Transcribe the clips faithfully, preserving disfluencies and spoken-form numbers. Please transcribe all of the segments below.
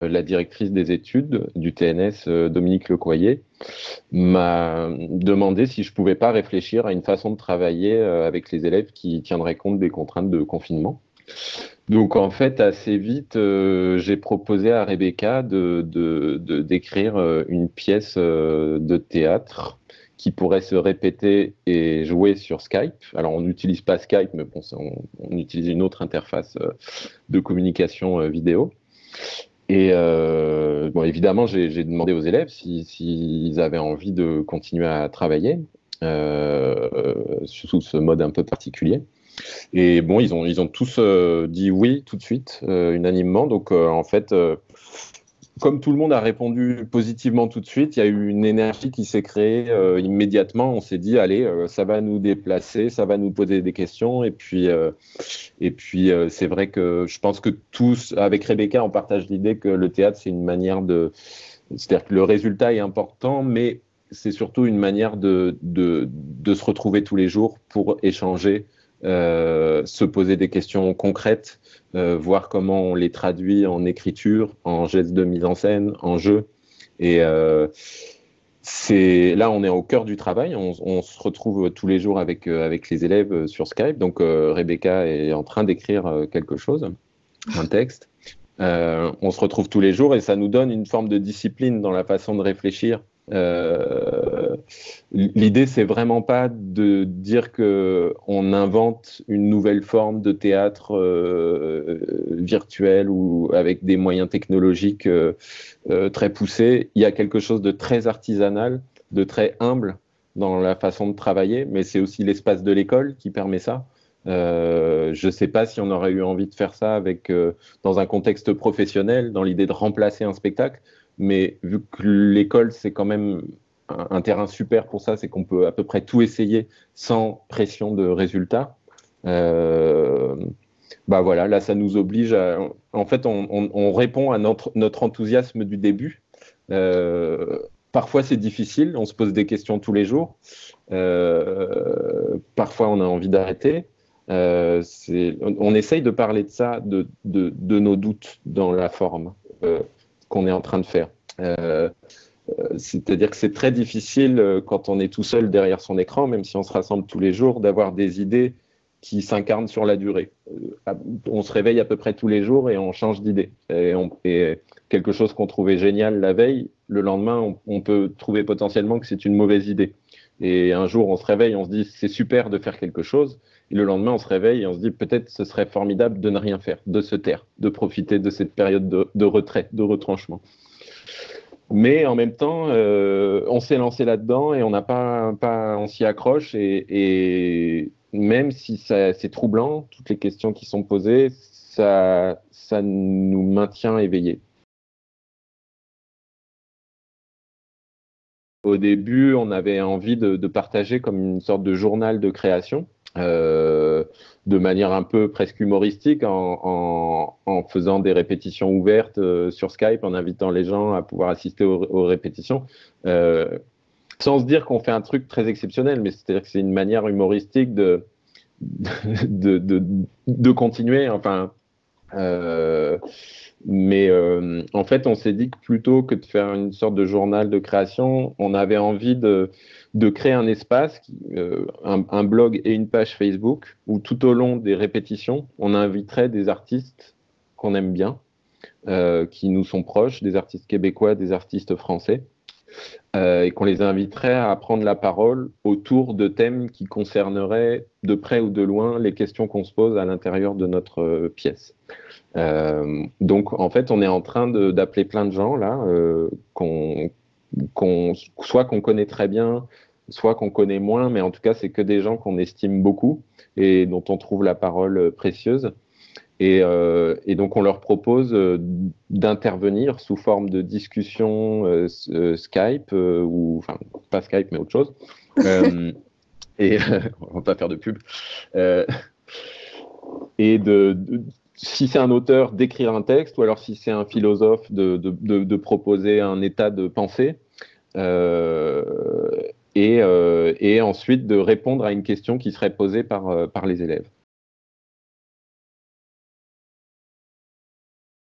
la directrice des études du T N S, euh, Dominique Lecoyer, m'a demandé si je pouvais pas réfléchir à une façon de travailler euh, avec les élèves qui tiendrait compte des contraintes de confinement. Donc en fait, assez vite, euh, j'ai proposé à Rebecca de, de, de- d'écrire euh, une pièce euh, de théâtre qui pourrait se répéter et jouer sur Skype. Alors on n'utilise pas Skype, mais bon, ça, on, on utilise une autre interface euh, de communication euh, vidéo. Et euh, bon, évidemment, j'ai j'ai demandé aux élèves si, s'ils avaient envie de continuer à travailler euh, sous ce mode un peu particulier. Et bon, ils ont, ils ont tous euh, dit oui tout de suite, euh, unanimement. Donc, euh, en fait, euh, comme tout le monde a répondu positivement tout de suite, il y a eu une énergie qui s'est créée euh, immédiatement. On s'est dit, allez, euh, ça va nous déplacer, ça va nous poser des questions. Et puis, euh, et puis euh, c'est vrai que je pense que tous, avec Rebecca, on partage l'idée que le théâtre, c'est une manière de... C'est-à-dire que le résultat est important, mais c'est surtout une manière de, de, de se retrouver tous les jours pour échanger, euh, se poser des questions concrètes, euh, voir comment on les traduit en écriture, en gestes de mise en scène, en jeu. Et euh, c'est là, on est au cœur du travail. On, on se retrouve tous les jours avec, euh, avec les élèves euh, sur Skype. Donc, euh, Rebecca est en train d'écrire euh, quelque chose, un texte. Euh, on se retrouve tous les jours et ça nous donne une forme de discipline dans la façon de réfléchir. Euh, L'idée, c'est vraiment pas de dire que on invente une nouvelle forme de théâtre euh, virtuel ou avec des moyens technologiques euh, euh, très poussés. Il y a quelque chose de très artisanal, de très humble dans la façon de travailler, mais c'est aussi l'espace de l'école qui permet ça. Euh, je ne sais pas si on aurait eu envie de faire ça avec, euh, dans un contexte professionnel, dans l'idée de remplacer un spectacle, mais vu que l'école, c'est quand même un, un terrain super pour ça, c'est qu'on peut à peu près tout essayer sans pression de résultat. Euh, Bah voilà, là, ça nous oblige à... En fait, on, on- on répond à notre, notre enthousiasme du début. Euh, Parfois, c'est difficile, on se pose des questions tous les jours. Euh, parfois, on a envie d'arrêter. Euh, c'est- on, on essaye de parler de ça, de, de- de nos doutes dans la forme euh, qu'on est en train de faire. Euh, C'est-à-dire que c'est très difficile euh, quand on est tout seul derrière son écran, même si on se rassemble tous les jours, d'avoir des idées qui s'incarnent sur la durée. Euh, On se réveille à peu près tous les jours et on change d'idée. Et, on- et quelque chose qu'on trouvait génial la veille, le lendemain, on, on peut trouver potentiellement que c'est une mauvaise idée. Et un jour, on se réveille, on se dit c'est super de faire quelque chose. Et le lendemain, on se réveille et on se dit peut-être ce serait formidable de ne rien faire, de se taire, de profiter de cette période de, de retrait, de retranchement. Mais en même temps, euh, on s'est lancé là-dedans et on n'a pas, pas, on s'y accroche et, et même si ça- c'est troublant, toutes les questions qui sont posées, ça, ça nous maintient éveillés. Au début, on avait envie de, de partager comme une sorte de journal de création, euh, de manière un peu presque humoristique, en, en- en faisant des répétitions ouvertes euh, sur Skype, en invitant les gens à pouvoir assister aux, aux répétitions. Euh, Sans se dire qu'on fait un truc très exceptionnel, mais c'est-à-dire que c'est une manière humoristique de, de, de, de continuer. Enfin, euh, mais euh, en fait, on s'est dit que plutôt que de faire une sorte de journal de création, on avait envie de, de créer un espace, qui- euh, un, un blog et une page Facebook, où tout au long des répétitions, on inviterait des artistes qu'on aime bien, euh, qui nous sont proches, des artistes québécois, des artistes français euh, et qu'on les inviterait à prendre la parole autour de thèmes qui concerneraient de près ou de loin les questions qu'on se pose à l'intérieur de notre euh, pièce. Euh, donc en fait, on est en train de- d'appeler plein de gens là, euh, qu'on, qu'on, soit qu'on connaît très bien, soit qu'on connaît moins, mais en tout cas, c'est que des gens qu'on estime beaucoup et dont on trouve la parole précieuse. Et, euh, et donc, on leur propose euh, d'intervenir sous forme de discussion euh, s- euh, Skype, euh, ou enfin, pas Skype, mais autre chose. Euh, et on va pas faire de pub. Euh, et de, de- si c'est un auteur, d'écrire un texte, ou alors si c'est un philosophe, de, de, de- de proposer un état de pensée. Euh, et, euh, et ensuite de répondre à une question qui serait posée par, euh, par les élèves.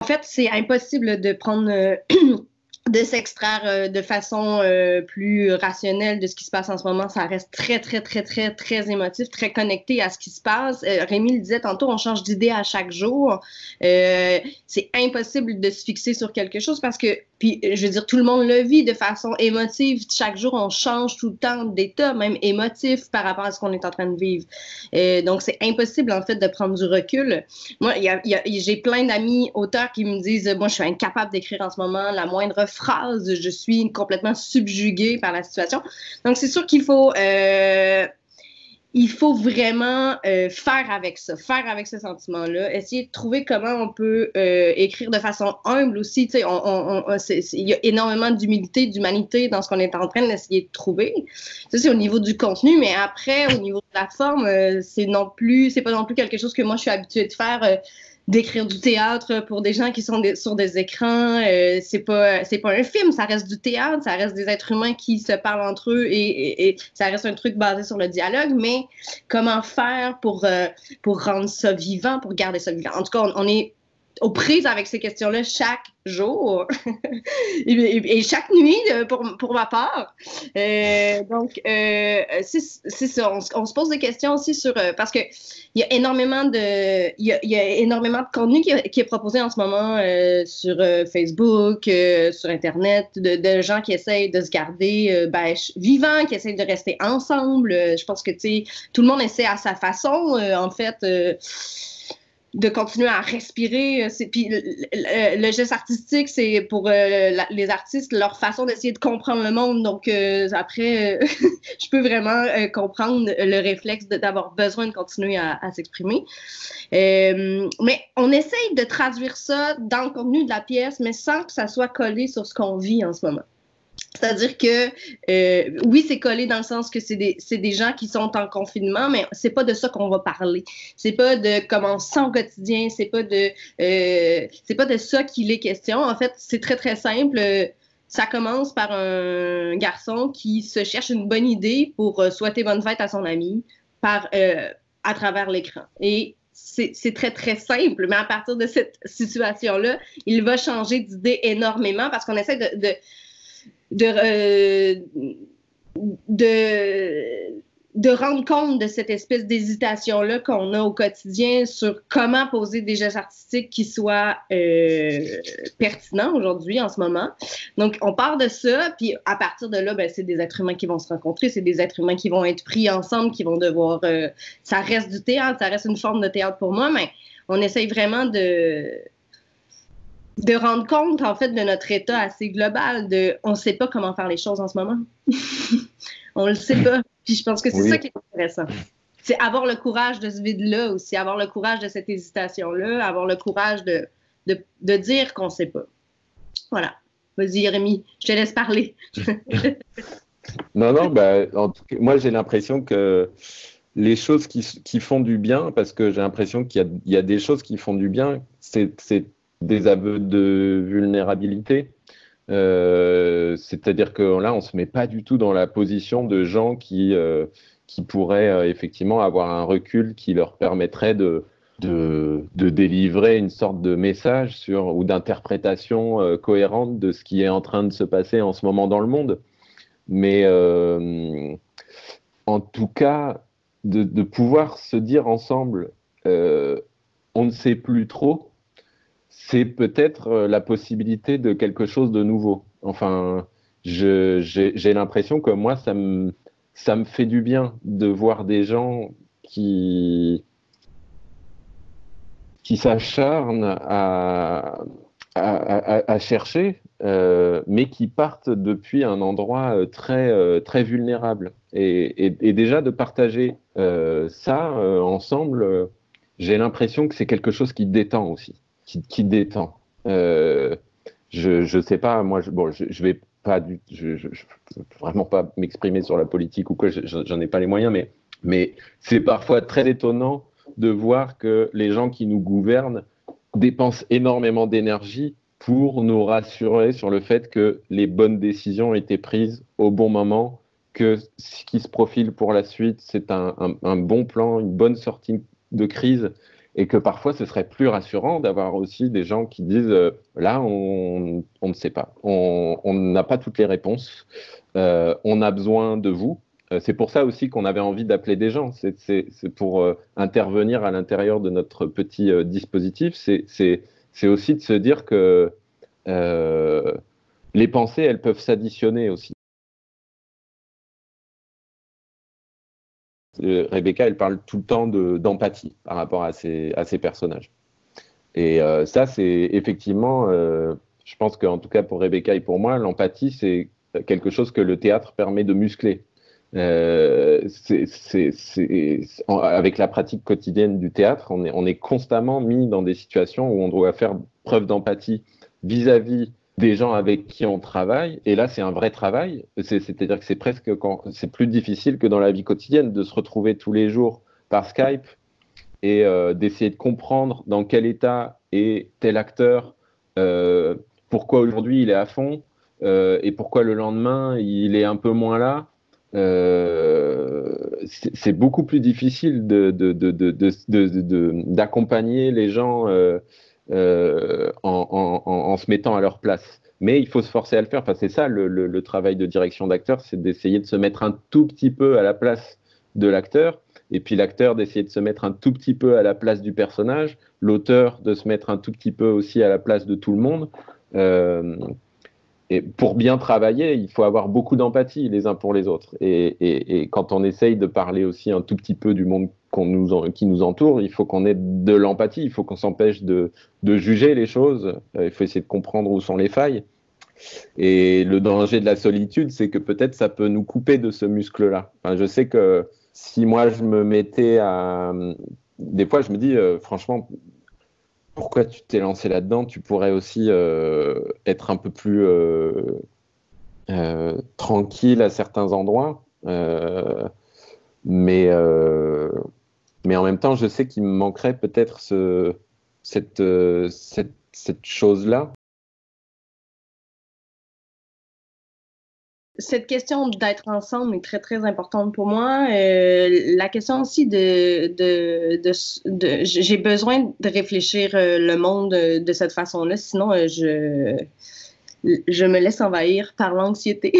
En fait, c'est impossible de prendre, euh, de s'extraire euh, de façon euh, plus rationnelle de ce qui se passe en ce moment. Ça reste très, très, très, très, très émotif, très connecté à ce qui se passe. Euh, Rémi le disait tantôt, on change d'idée à chaque jour. Euh, c'est impossible de se fixer sur quelque chose parce que, puis je veux dire, tout le monde le vit de façon émotive. Chaque jour, on change tout le temps d'état, même émotif, par rapport à ce qu'on est en train de vivre. Euh, donc, c'est impossible, en fait, de prendre du recul. Moi, y a, y a, j'ai plein d'amis auteurs qui me disent, moi, je suis incapable d'écrire en ce moment la moindre phrase, je suis complètement subjuguée par la situation. Donc, c'est sûr qu'il faut... Euh, il faut vraiment euh, faire avec ça, faire avec ce sentiment-là, essayer de trouver comment on peut euh, écrire de façon humble aussi. Tu sais, on, on, on, c'est, c'est, il y a énormément d'humilité, d'humanité dans ce qu'on est en train d'essayer de trouver. Ça, c'est au niveau du contenu, mais après, au niveau de la forme, euh, c'est non plus, c'est pas non plus quelque chose que moi je suis habituée de faire. Euh, d'écrire du théâtre pour des gens qui sont des, sur des écrans, euh, c'est pas c'est pas un film, ça reste du théâtre, ça reste des êtres humains qui se parlent entre eux et, et, et ça reste un truc basé sur le dialogue, mais comment faire pour euh, pour rendre ça vivant, pour garder ça vivant. En tout cas, on, on est aux prises avec ces questions-là chaque jour et, et, et chaque nuit pour, pour ma part. Euh, donc, euh, c'est, c'est ça. On, on se pose des questions aussi sur... Euh, parce que il y a énormément de, il y a, il y a énormément de contenu qui, qui est proposé en ce moment euh, sur euh, Facebook, euh, sur Internet, de, de gens qui essayent de se garder euh, ben, vivants, qui essayent de rester ensemble. Euh, je pense que, tu sais, tout le monde essaie à sa façon, euh, en fait... Euh, de continuer à respirer. C'est, puis le, le, le geste artistique, c'est pour euh, la, les artistes, leur façon d'essayer de comprendre le monde. Donc, euh, après, euh, je peux vraiment euh, comprendre le réflexe de, d'avoir besoin de continuer à, à s'exprimer. Euh, mais on essaye de traduire ça dans le contenu de la pièce, mais sans que ça soit collé sur ce qu'on vit en ce moment. C'est-à-dire que, euh, oui, c'est collé dans le sens que c'est des, c'est des gens qui sont en confinement, mais c'est pas de ça qu'on va parler. C'est pas de comment on se sent au quotidien, c'est pas de, euh, c'est pas de ça qu'il est question. En fait, c'est très, très simple. Ça commence par un garçon qui se cherche une bonne idée pour souhaiter bonne fête à son ami par, euh, à travers l'écran. Et c'est, c'est très, très simple, mais à partir de cette situation-là, il va changer d'idée énormément parce qu'on essaie de, de De, euh, de, de rendre compte de cette espèce d'hésitation-là qu'on a au quotidien sur comment poser des gestes artistiques qui soient euh, pertinents aujourd'hui, en ce moment. Donc, on part de ça, puis à partir de là, ben, c'est des êtres humains qui vont se rencontrer, c'est des êtres humains qui vont être pris ensemble, qui vont devoir... Euh, ça reste du théâtre, ça reste une forme de théâtre pour moi, mais on essaye vraiment de... de rendre compte, en fait, de notre état assez global, de on ne sait pas comment faire les choses en ce moment. On le sait pas. Puis je pense que c'est oui. ça qui est intéressant. C'est avoir le courage de ce vide-là aussi, avoir le courage de cette hésitation-là, avoir le courage de, de, de dire qu'on ne sait pas. Voilà. Vas-y, Rémi, je te laisse parler. non, non, bah, en tout cas, moi, j'ai l'impression que les choses qui, qui font du bien, parce que j'ai l'impression qu'il y a, il y a des choses qui font du bien, c'est... c'est des aveux de vulnérabilité. Euh, c'est-à-dire que là, on ne se met pas du tout dans la position de gens qui, euh, qui pourraient euh, effectivement avoir un recul qui leur permettrait de, de, de délivrer une sorte de message sur, ou d'interprétation euh, cohérente de ce qui est en train de se passer en ce moment dans le monde. Mais euh, en tout cas, de, de pouvoir se dire ensemble, euh, on ne sait plus trop, c'est peut-être la possibilité de quelque chose de nouveau. Enfin, je, j'ai, j'ai l'impression que moi, ça me, ça me fait du bien de voir des gens qui, qui s'acharnent à, à, à, à chercher, euh, mais qui partent depuis un endroit très, très vulnérable. Et, et, et déjà, de partager euh, ça euh, ensemble, euh, j'ai l'impression que c'est quelque chose qui détend aussi. Qui, qui détend. Euh, je je sais pas, moi, je, bon, je, je vais pas du, je, je, je vraiment pas m'exprimer sur la politique ou quoi, je, j'en ai pas les moyens, mais mais c'est parfois très étonnant de voir que les gens qui nous gouvernent dépensent énormément d'énergie pour nous rassurer sur le fait que les bonnes décisions ont été prises au bon moment, que ce qui se profile pour la suite, c'est un, un, un bon plan, une bonne sortie de crise. et que parfois ce serait plus rassurant d'avoir aussi des gens qui disent euh, là on, on ne sait pas, on on n'a pas toutes les réponses, euh, on a besoin de vous. Euh, c'est pour ça aussi qu'on avait envie d'appeler des gens, c'est, c'est, c'est pour euh, intervenir à l'intérieur de notre petit euh, dispositif, c'est, c'est, c'est aussi de se dire que euh, les pensées, elles peuvent s'additionner aussi. Euh, Rebecca, elle parle tout le temps de, d'empathie par rapport à ces, à ces personnages. Et euh, ça, c'est effectivement, euh, je pense qu'en tout cas pour Rebecca et pour moi, l'empathie, c'est quelque chose que le théâtre permet de muscler. Euh, c'est, c'est, c'est, en, avec la pratique quotidienne du théâtre, on est, on est constamment mis dans des situations où on doit faire preuve d'empathie vis-à-vis des gens avec qui on travaille. Et là, c'est un vrai travail. C'est, c'est-à-dire que c'est presque quand, c'est plus difficile que dans la vie quotidienne de se retrouver tous les jours par Skype et euh, d'essayer de comprendre dans quel état est tel acteur, euh, pourquoi aujourd'hui il est à fond euh, et pourquoi le lendemain il est un peu moins là. Euh, c'est, c'est beaucoup plus difficile de, de, de, de, de, de, de, d'accompagner les gens euh, euh, en, en, en, en se mettant à leur place. Mais il faut se forcer à le faire. Enfin, c'est ça le, le, le travail de direction d'acteur, c'est d'essayer de se mettre un tout petit peu à la place de l'acteur, et puis l'acteur d'essayer de se mettre un tout petit peu à la place du personnage, l'auteur de se mettre un tout petit peu aussi à la place de tout le monde. Euh, et pour bien travailler, il faut avoir beaucoup d'empathie les uns pour les autres. Et, et, et quand on essaye de parler aussi un tout petit peu du monde qu'on nous en, qui nous entoure, il faut qu'on ait de l'empathie, il faut qu'on s'empêche de, de juger les choses, euh, il faut essayer de comprendre où sont les failles. Et le danger de la solitude, c'est que peut-être ça peut nous couper de ce muscle-là. Enfin, je sais que si moi je me mettais à... Des fois, je me dis, euh, franchement, pourquoi tu t'es lancé là-dedans? Tu pourrais aussi euh, être un peu plus euh, euh, tranquille à certains endroits. Euh, mais, euh, mais en même temps, je sais qu'il me manquerait peut-être ce, cette, euh, cette, cette chose-là. Cette question d'être ensemble est très, très importante pour moi. Euh, la question aussi de, de, de, de j'ai besoin de réfléchir euh, le monde de, de cette façon-là, sinon euh, je, je me laisse envahir par l'anxiété.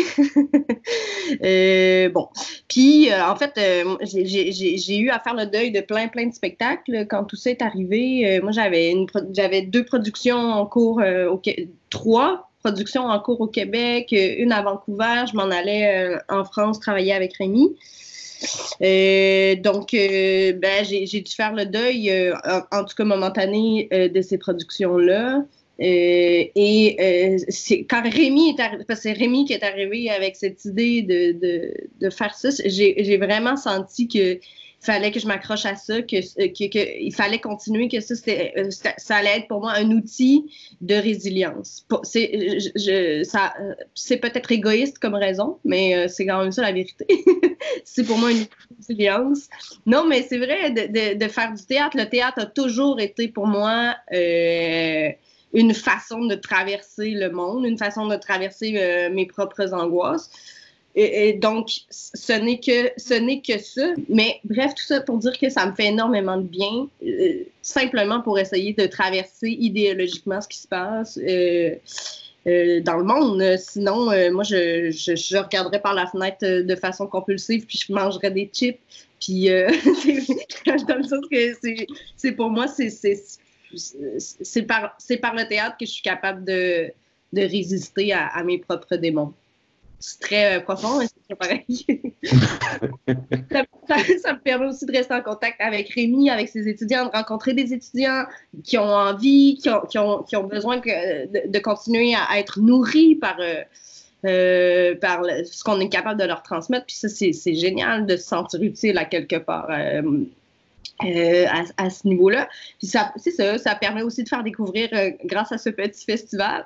euh, bon, puis euh, en fait, euh, j'ai, j'ai, j'ai eu à faire le deuil de plein, plein de spectacles quand tout ça est arrivé. Euh, moi, j'avais une, j'avais deux productions en cours, euh, au, trois productions en cours au Québec, une à Vancouver. Je m'en allais euh, en France travailler avec Rémi. Euh, donc, euh, ben, j'ai, j'ai dû faire le deuil, euh, en, en tout cas momentané, euh, de ces productions-là. Euh, et euh, c'est quand Rémi est arrivé, parce que c'est Rémi qui est arrivé avec cette idée de, de, de faire ça, j'ai, j'ai vraiment senti que fallait que je m'accroche à ça, que, que, que il fallait continuer, que ça, c'était, ça, ça allait être pour moi un outil de résilience. C'est, je, je, ça, c'est peut-être égoïste comme raison, mais c'est quand même ça la vérité. C'est pour moi une résilience. Non, mais c'est vrai, de, de, de faire du théâtre. Le théâtre a toujours été pour moi euh, une façon de traverser le monde, une façon de traverser euh, mes propres angoisses. Et, et donc, ce n'est que ce n'est que ça. Mais bref, tout ça pour dire que ça me fait énormément de bien, euh, simplement pour essayer de traverser idéologiquement ce qui se passe euh, euh, dans le monde. Sinon, euh, moi, je, je, je regarderais par la fenêtre de façon compulsive, puis je mangerais des chips. Puis, euh, dans le sens que c'est, c'est pour moi, c'est, c'est, c'est, par, c'est par le théâtre que je suis capable de, de résister à, à mes propres démons. C'est très euh, profond, mais c'est très pareil. ça, ça, ça me permet aussi de rester en contact avec Rémi, avec ses étudiants, de rencontrer des étudiants qui ont envie, qui ont, qui ont, qui ont besoin que, de, de continuer à, à être nourris par, euh, euh, par le, ce qu'on est capable de leur transmettre. Puis ça, c'est, c'est génial de se sentir utile à quelque part. Euh, Euh, à, à ce niveau-là. Puis ça, c'est ça, ça permet aussi de faire découvrir, euh, grâce à ce petit festival,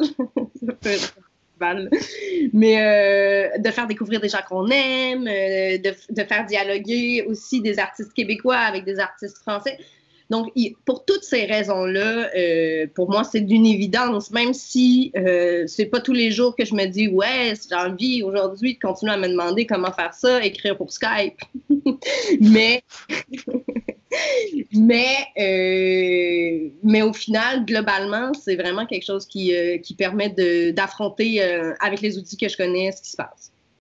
mais euh, de faire découvrir des gens qu'on aime, euh, de, de faire dialoguer aussi des artistes québécois avec des artistes français. Donc, il, pour toutes ces raisons-là, euh, pour moi, c'est d'une évidence, même si euh, c'est pas tous les jours que je me dis « Ouais, j'ai envie aujourd'hui de continuer à me demander comment faire ça, écrire pour Skype. » Mais mais, euh, mais au final, globalement, c'est vraiment quelque chose qui, euh, qui permet de, d'affronter euh, avec les outils que je connais ce qui se passe.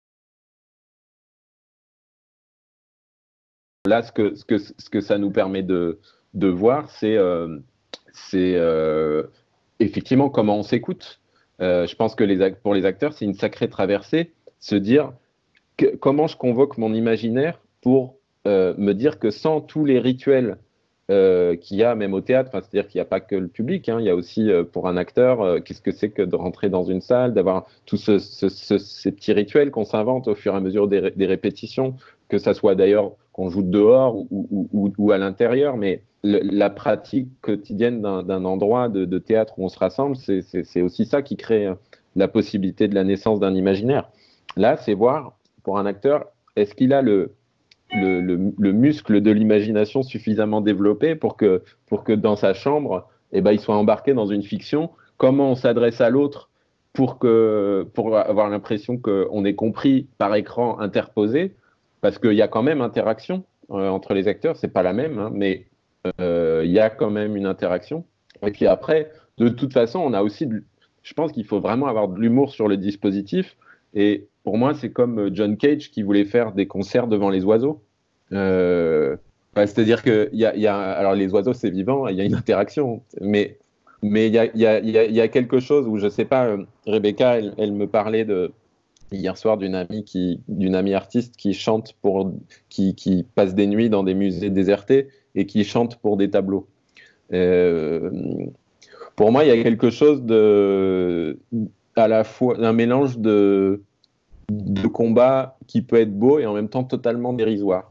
Là, ce que, ce que, ce que ça nous permet de, de voir, c'est euh, c'est, euh, effectivement comment on s'écoute. Euh, je pense que les, pour les acteurs, c'est une sacrée traversée, se dire que, comment je convoque mon imaginaire pour euh, me dire que sans tous les rituels euh, qu'il y a même au théâtre, c'est-à-dire qu'il n'y a pas que le public, hein, il y a aussi euh, pour un acteur, euh, qu'est-ce que c'est que de rentrer dans une salle, d'avoir tous ce, ce, ce, ces petits rituels qu'on s'invente au fur et à mesure des, des répétitions, que ça soit d'ailleurs qu'on joue dehors ou, ou, ou, ou à l'intérieur, mais le, la pratique quotidienne d'un, d'un endroit de, de théâtre où on se rassemble, c'est, c'est, c'est aussi ça qui crée la possibilité de la naissance d'un imaginaire. Là, c'est voir, pour un acteur, est-ce qu'il a le, le, le, le muscle de l'imagination suffisamment développé pour que, pour que dans sa chambre, eh ben, il soit embarqué dans une fiction. Comment on s'adresse à l'autre pour, que, pour avoir l'impression qu'on est compris par écran interposé, parce qu'il y a quand même interaction euh, entre les acteurs, c'est pas la même, hein, mais euh, il y a quand même une interaction. Et puis après, de toute façon, on a aussi, de, je pense qu'il faut vraiment avoir de l'humour sur le dispositif. Et pour moi, c'est comme John Cage qui voulait faire des concerts devant les oiseaux. Euh, bah, c'est-à-dire que y a, y a, alors les oiseaux, c'est vivant, il y a une interaction, mais mais il y a, y, a, y, a, y a quelque chose où je sais pas. Euh, Rebecca, elle, elle me parlait de hier soir d'une amie qui, d'une amie artiste qui chante pour, qui, qui passe des nuits dans des musées désertés et qui chante pour des tableaux. Euh, pour moi, il y a quelque chose de, à la fois, un mélange de de combat qui peut être beau et en même temps totalement dérisoire.